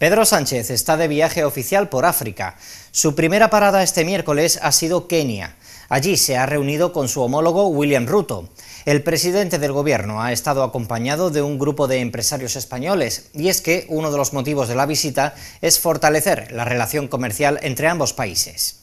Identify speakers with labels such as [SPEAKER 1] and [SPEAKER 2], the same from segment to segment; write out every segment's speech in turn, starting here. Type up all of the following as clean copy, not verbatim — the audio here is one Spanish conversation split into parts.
[SPEAKER 1] Pedro Sánchez está de viaje oficial por África. Su primera parada este miércoles ha sido Kenia. Allí se ha reunido con su homólogo William Ruto. El presidente del gobierno ha estado acompañado de un grupo de empresarios españoles, y es que uno de los motivos de la visita es fortalecer la relación comercial entre ambos países.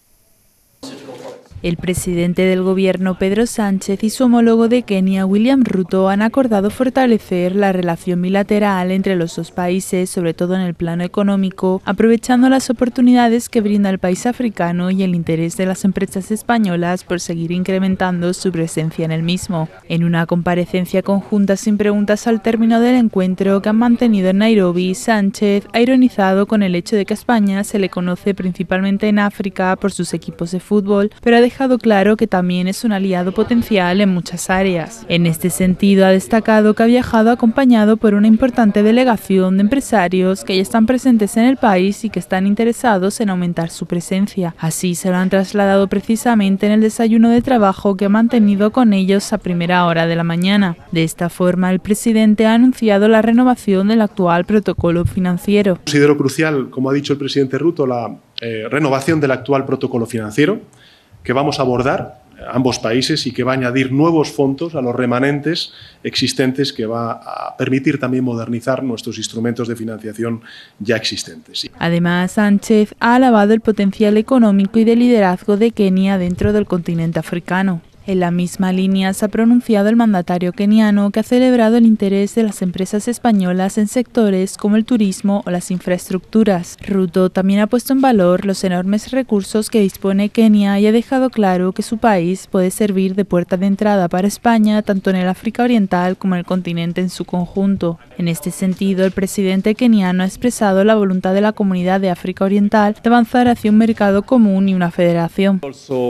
[SPEAKER 2] El presidente del gobierno, Pedro Sánchez, y su homólogo de Kenia, William Ruto, han acordado fortalecer la relación bilateral entre los dos países, sobre todo en el plano económico, aprovechando las oportunidades que brinda el país africano y el interés de las empresas españolas por seguir incrementando su presencia en el mismo. En una comparecencia conjunta sin preguntas al término del encuentro que han mantenido en Nairobi, Sánchez ha ironizado con el hecho de que a España se le conoce principalmente en África por sus equipos de fútbol, pero ha dejado claro que también es un aliado potencial en muchas áreas. En este sentido, ha destacado que ha viajado acompañado por una importante delegación de empresarios que ya están presentes en el país y que están interesados en aumentar su presencia. Así se lo han trasladado precisamente en el desayuno de trabajo que ha mantenido con ellos a primera hora de la mañana. De esta forma, el presidente ha anunciado la renovación del actual protocolo financiero.
[SPEAKER 3] Considero crucial, como ha dicho el presidente Ruto, la renovación del actual protocolo financiero, que vamos a abordar ambos países y que va a añadir nuevos fondos a los remanentes existentes, que va a permitir también modernizar nuestros instrumentos de financiación ya existentes.
[SPEAKER 2] Además, Sánchez ha alabado el potencial económico y de liderazgo de Kenia dentro del continente africano. En la misma línea se ha pronunciado el mandatario keniano, que ha celebrado el interés de las empresas españolas en sectores como el turismo o las infraestructuras. Ruto también ha puesto en valor los enormes recursos que dispone Kenia y ha dejado claro que su país puede servir de puerta de entrada para España tanto en el África Oriental como en el continente en su conjunto. En este sentido, el presidente keniano ha expresado la voluntad de la Comunidad de África Oriental de avanzar hacia un mercado común y una federación.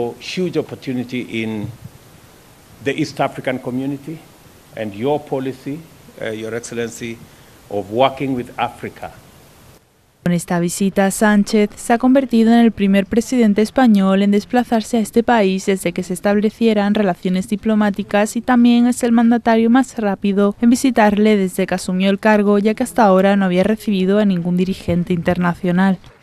[SPEAKER 4] The East African community and your policy, Your Excellency, of working with Africa.
[SPEAKER 2] Con esta visita, Sánchez se ha convertido en el primer presidente español en desplazarse a este país desde que se establecieran relaciones diplomáticas, y también es el mandatario más rápido en visitarle desde que asumió el cargo, ya que hasta ahora no había recibido a ningún dirigente internacional.